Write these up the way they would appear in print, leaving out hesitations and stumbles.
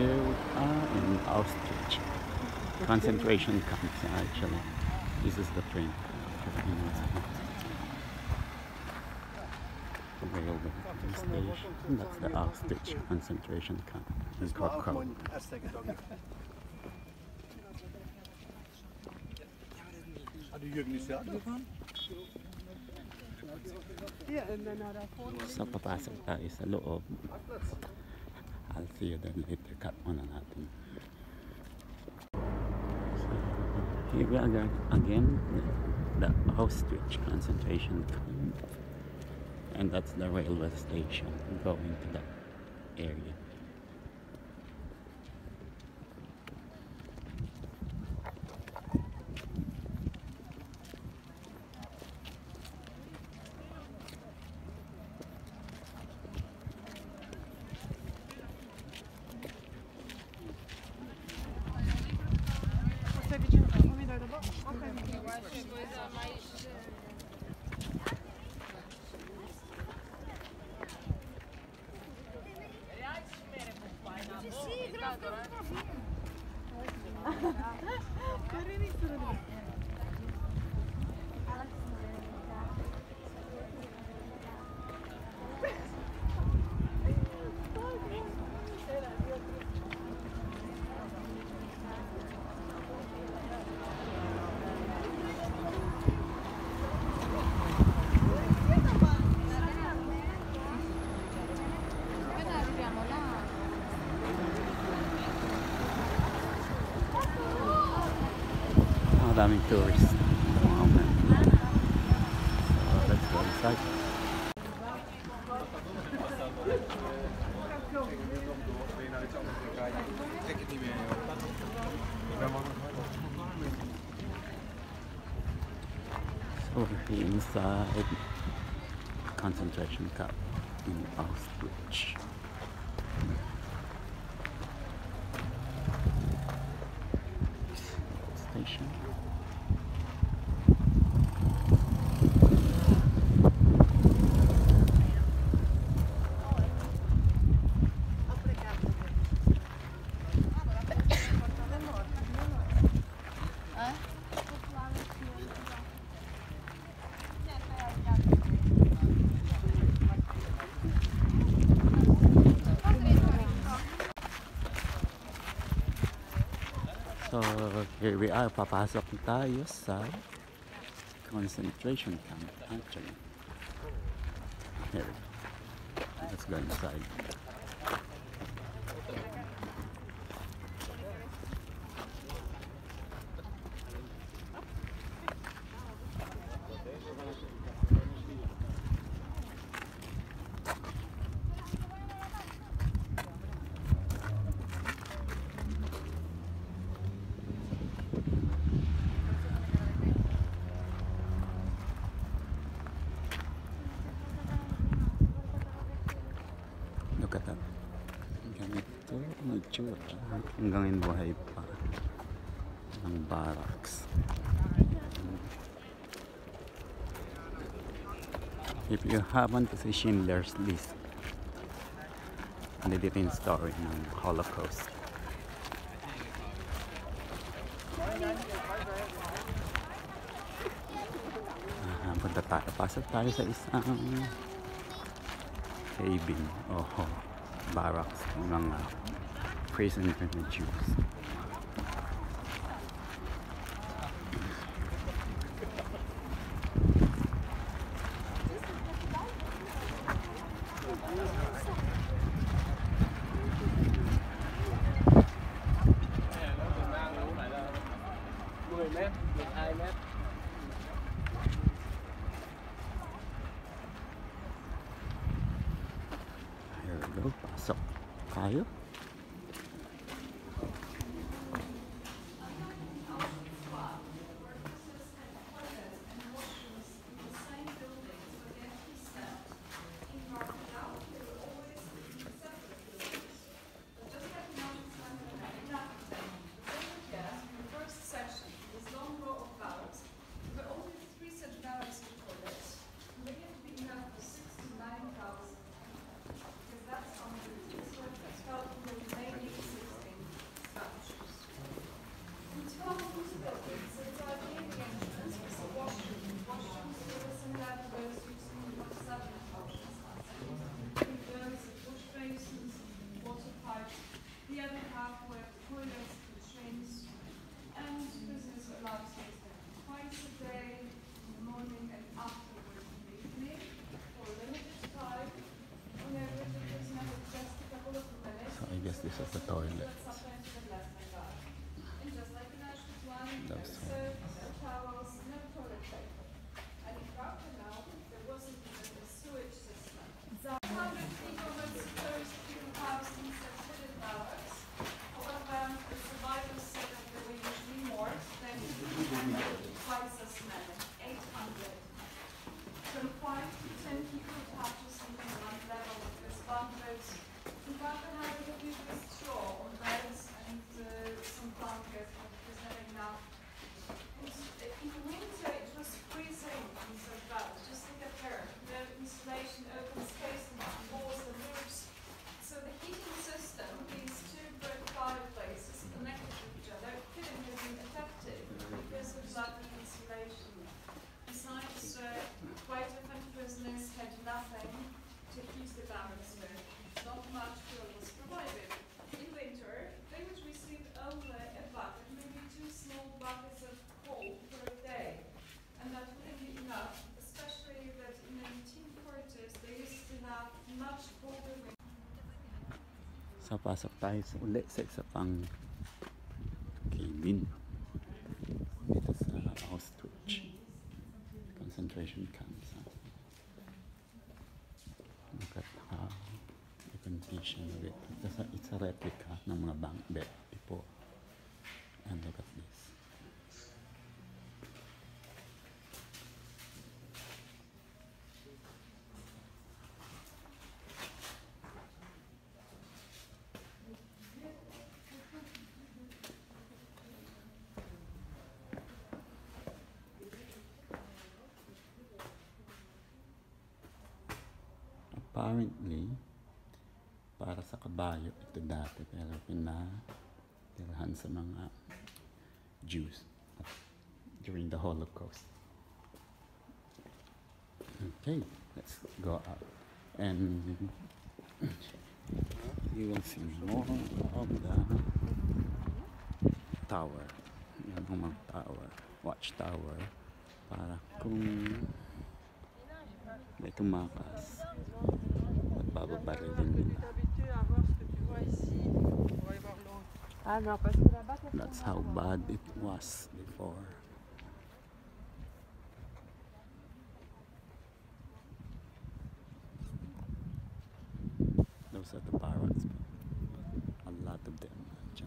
Here we are in Auschwitz concentration camps. Actually, this is the train. Railway station. That's the Auschwitz concentration camp in Krakow. So papasok tayo sa loob. I'll see you then later. Cut muna natin. So, here we are again, the Auschwitz concentration camp. And that's the railway station going to that area. Daming tourists at the moment. So let's go inside. So we're inside concentration camp in Auschwitz. Station. So here we are, papasok tayo sa concentration camp actually. Here we go. Let's go inside. Look at that. Ganito ang itsura. Hanggang buhay pa ng barracks. If you haven't seen Schindler's List, nandito yung story ng Holocaust. Punta tayo. Pasok tayo sa isang cabin o barracks ng mga prisoner na Jews. Here we go, pasok tayo. Nazis twice a day, in the morning and afterwards in the evening, for a limited time. On average, it was never just a couple of minutes. So I guess this is the toilet. But sometimes even less than that. And just like in Auschwitz one, no Those soap, no towels, no toilet paper. And in Birkenau, there wasn't even a sewage system. 100 people were supposed to be housed in such fitted barracks. However, the survivors said that there were usually more than twice as many, 800. From 5 to 10 people would have to sleep on one level of this bunkers. In Birkenau, they would use with straw on beds and some blankets, but it was never enough. In winter, it was freezing in such barracks. Just look at her. The installation, open space, and walls and roofs. So the heating system, these two brick fireplaces connected to each other, couldn't have been effective because of lack of insulation. Besides, quite often prisoners had nothing to heat the barracks with. Not much fuel was provided. In winter, they would receive only a bucket, maybe 2 small buckets of coal per day. And that wouldn't be enough, especially that in the 1940s, they used to have much colder winter. So pasok tayo ulit sa isa pang cabin dito sa Auschwitz concentration camps. Look at how the condition of it. It's a replica ng mga bunk bed before. And look at this. Apparently, para sa kabayo ito dati, pero pinatirhan sa mga Jews during the Holocaust. Okay, let's go out and you will see more of the tower. Yan ang mga tower, watchtower, para kung may tumakas at bababarilin nila. That's how bad it was before. Those are the barracks. A lot of them.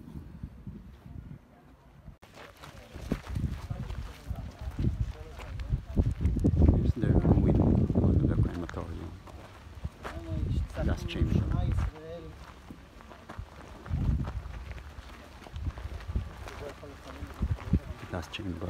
Here's the ruin of the crematorium. Gas chamber. Gas chamber.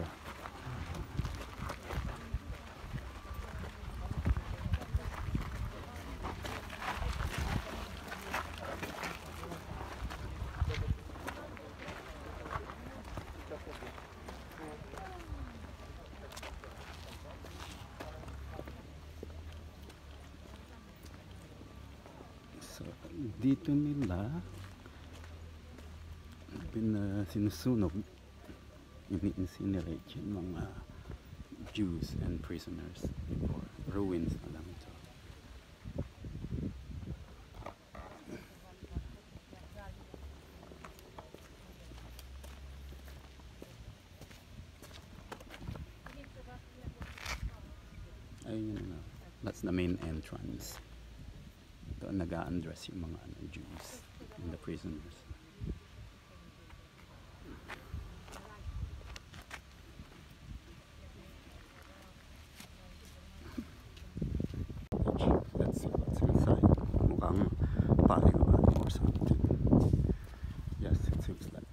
So, dito nila sinusunog, ini-incinerate yung mga Jews and prisoners before. Ruins na lang ito. Ayun na. That's the main entrance. Ito nag-a-undress yung mga Jews and the prisoners. Let's see what's inside. Mukhang polygon or something. Yes, it seems like.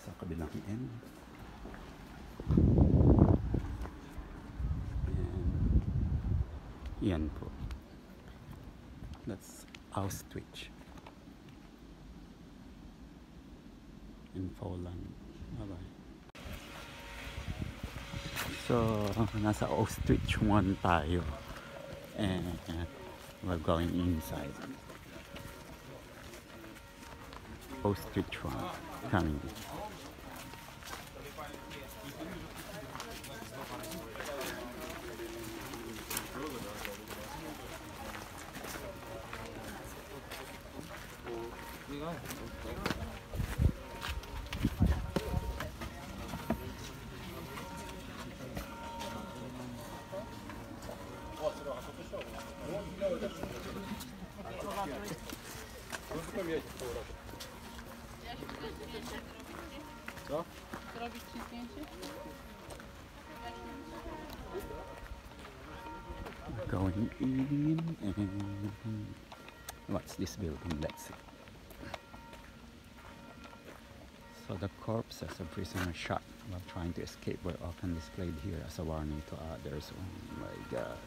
sa kabilang end. And yan po. That's Auschwitz in Poland. Bye-bye. So, nasa Auschwitz 1 tayo. And we're going inside. Auschwitz 1 coming. Co? Zrobić ci zdjęcie? Going in and what's this building? Let's see. So the corpses of prisoners shot while trying to escape were often displayed here as a warning to others. Oh my god.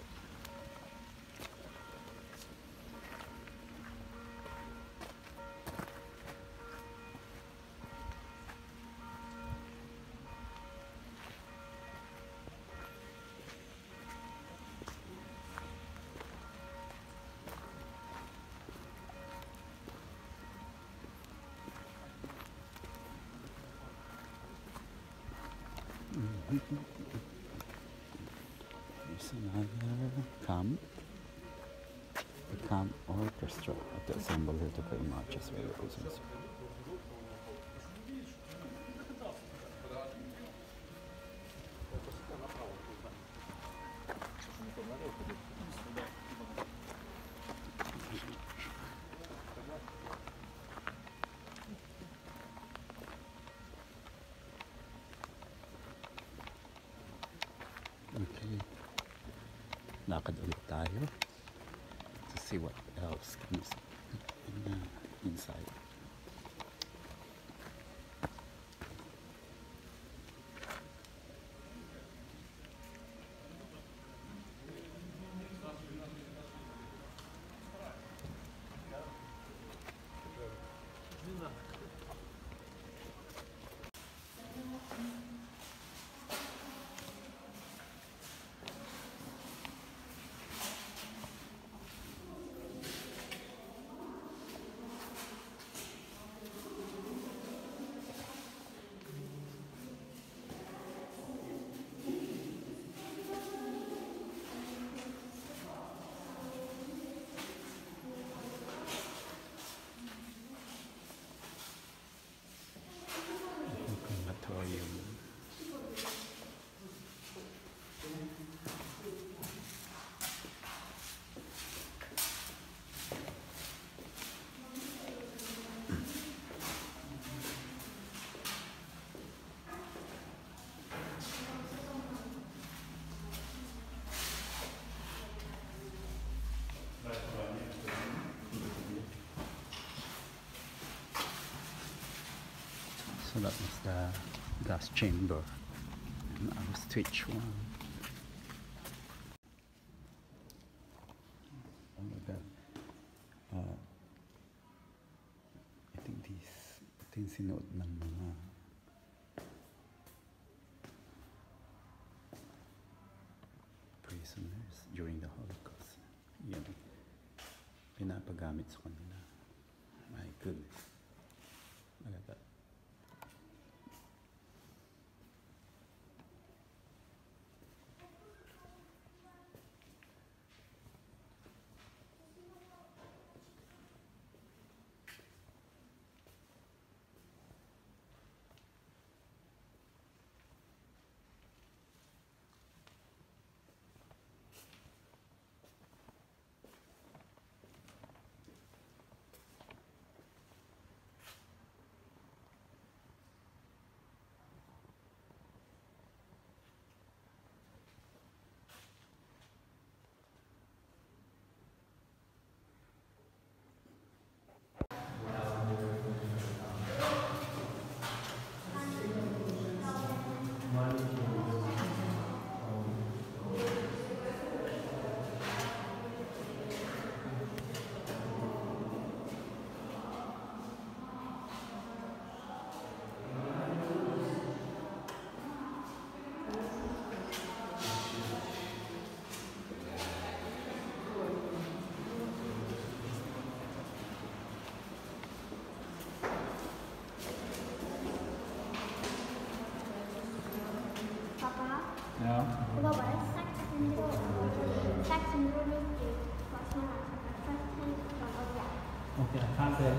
There's another camp. The camp orchestra to assemble here to play marches with the prisoners. Okay, lakad ulit tayo to see what else can is inside. So that was the gas chamber in Auschwitz 1. Oh my god. I think ito yung sinuot ng mga prisoners during the Holocaust. Yan. Pinapagamit sa kanila. My goodness. Look at that. Okay, Kaffee.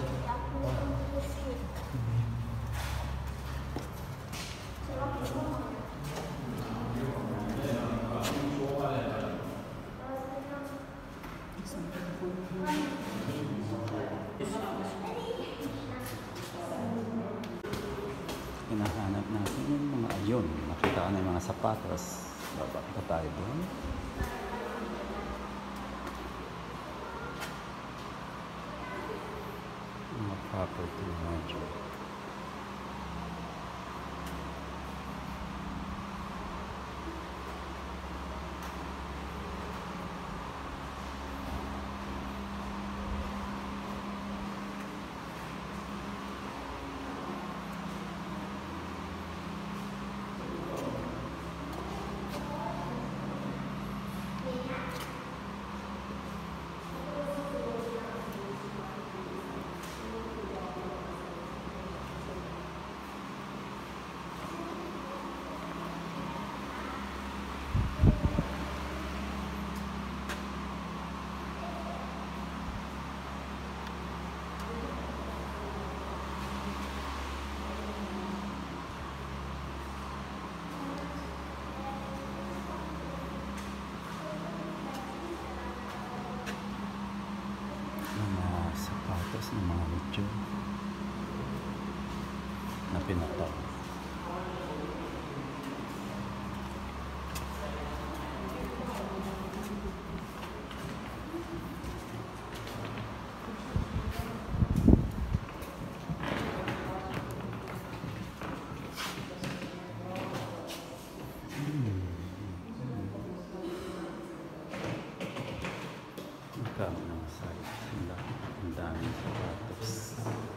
Hinahanap natin yung mga ayun. Nakita ko na yung mga sapatos. Baba pa tayo doon. Mga property manager. Mga sapatos ng mga medyo na pinataw. Ikaw ng site. Ang daming sapatos.